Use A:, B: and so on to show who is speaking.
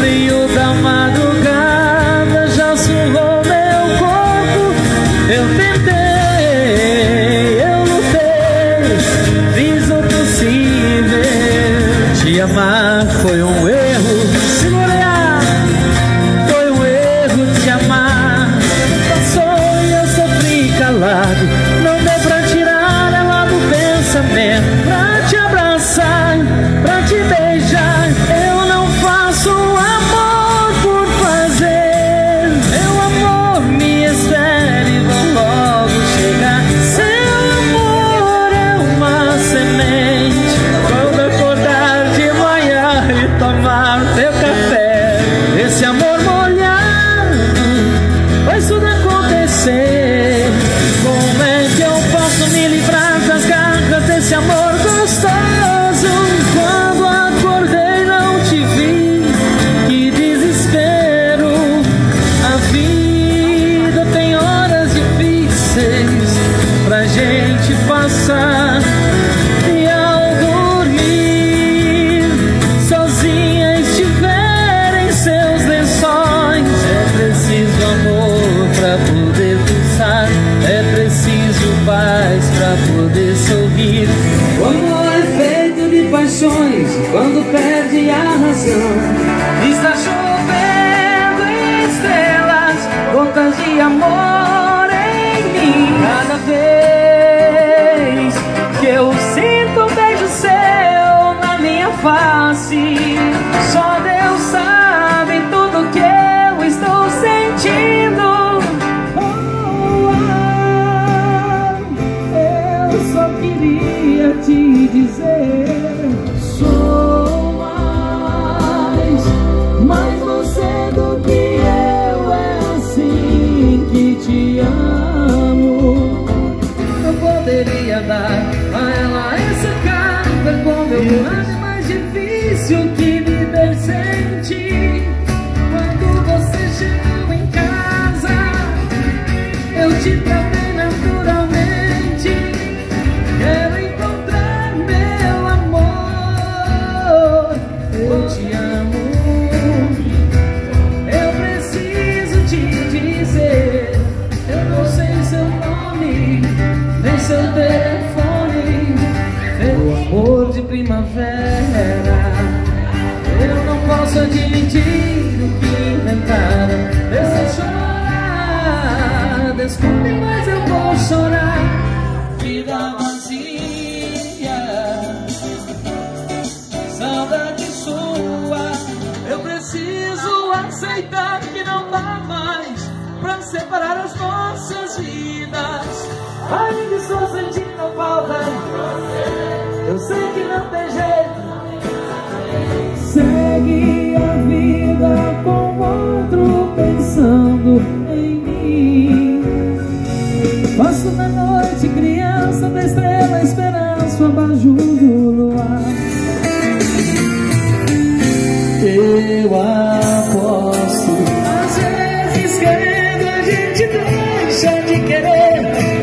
A: frio da madrugada já surrou meu corpo. Eu tentei, eu lutei, fiz o possível. Te amar foi um erro, segurei, foi um erro te amar. Passou e eu sofri calado, não deu pra tirar ela do pensamento, pra te abraçar, pra te beijar. Eu não faço amor por fazer. Meu amor, me espere e vou logo chegar. Seu amor é uma semente, quando acordar de manhã e tomar teu café, esse amor molhado faz tudo acontecer. Como é que eu posso me livrar das garras desse amor gostoso? Quando acordei não te vi, que desespero. A vida tem horas difíceis pra gente passar, e ao dormir sozinha estiver em seus lençóis, é preciso amor pra poder pulsar, é preciso paz pra poder sorrir.
B: O amor é feito de paixões, quando perde a razão.
A: Está chovendo estrelas, gotas de amor em mim. Cada vez que eu sinto um beijo seu na minha face, só Deus sabe tudo que eu estou sentindo. Eu só queria te dizer,
B: Sou mais você do que eu, é assim que te amo.
A: eu poderia dar a ela esse carro, como eu amo. É mais difícil que viver sem ti. Quando você chegou em casa, eu te tratei naturalmente. Quero encontrar meu amor, eu te amo. Eu preciso te dizer, eu não sei seu nome, nem seu telefone. Meu amor de primavera, eu não posso admitir o que inventaram. Deixa eu chorar, desculpe, mas eu vou chorar. Vida vazia, saudade sua. Eu preciso aceitar que não dá mais pra separar as nossas vidas. Ainda estou sentindo falta, eu sei que não tem jeito.
B: Segue a vida com outro pensando em mim. Passo da noite criança, da estrela esperança, o abajur do luar. Eu aposto,
A: Às vezes querendo a gente deixa de querer.